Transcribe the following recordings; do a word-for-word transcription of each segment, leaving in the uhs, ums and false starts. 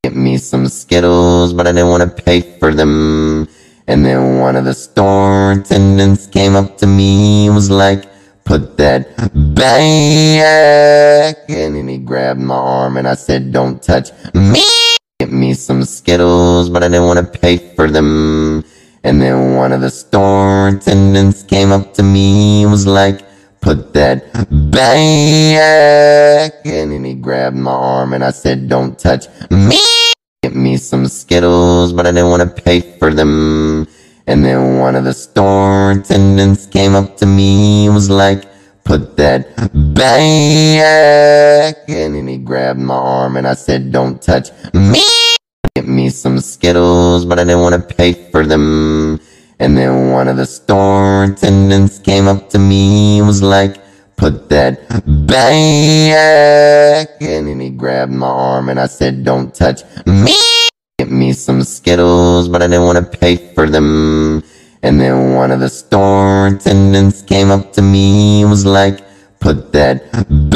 Get me some Skittles, but I didn't want to pay for them. And then one of the store attendants came up to me and was like, put that back. And then he grabbed my arm and I said, don't touch me. Get me some Skittles, but I didn't want to pay for them. And then one of the store attendants came up to me and was like, put that back. And then he grabbed my arm and I said, don't touch me. Get me some Skittles, but I didn't want to pay for them. And then one of the store attendants came up to me and was like, put that back. And then he grabbed my arm and I said, don't touch me. Get me some Skittles, but I didn't want to pay for them. And then one of the store attendants came up to me and was like, put that back. And then he grabbed my arm and I said, don't touch me. Get me some Skittles, but I didn't want to pay for them. And then one of the store attendants came up to me and was like, put that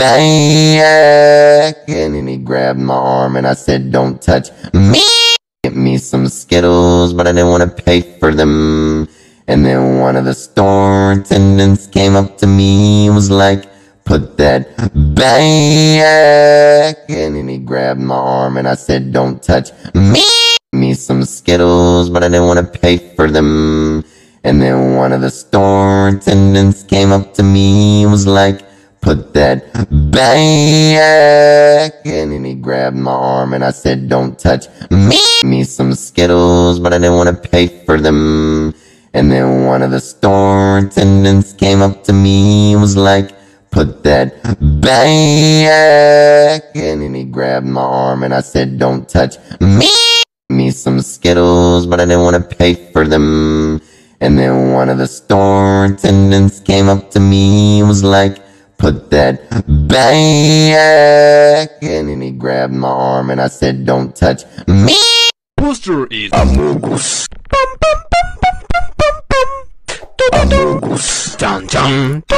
back. And then he grabbed my arm and I said, don't touch me. Get me some Skittles, but I didn't want to pay for them. And then one of the store attendants came up to me and was like, put that back. And then he grabbed my arm and I said, don't touch me. Get me some Skittles, but I didn't want to pay for them. And then one of the store attendants came up to me and was like, put that back. And then he grabbed my arm and I said, don't touch me. Get me some Skittles, but I didn't want to pay for them. And then one of the store attendants came up to me and was like, put that back. And then he grabbed my arm and I said, don't touch me. Get me some Skittles, but I didn't want to pay for them. And then one of the store attendants came up to me and was like, put that back. And then he grabbed my arm and I said, don't touch me. Poster is Amogus. Amogus. Dun dun.